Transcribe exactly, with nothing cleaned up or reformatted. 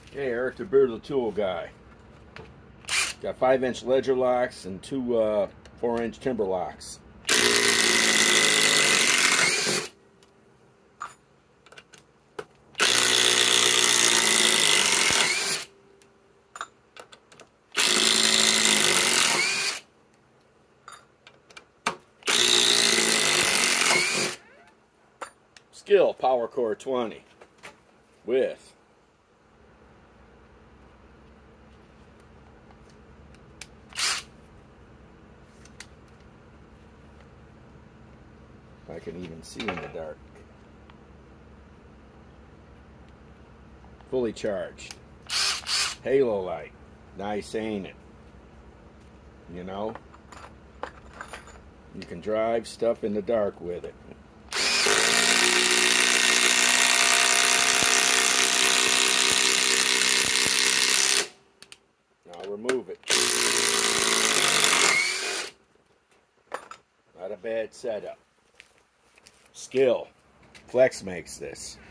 Hey, Eric the Bearded Tool Guy. Got five inch ledger locks and two uh, four inch timber locks. SKIL Power Core twenty with I can even see in the dark. Fully charged. Halo light. Nice, ain't it? You know? You can drive stuff in the dark with it. I'll remove it. Not a bad setup. SKIL. Flex makes this.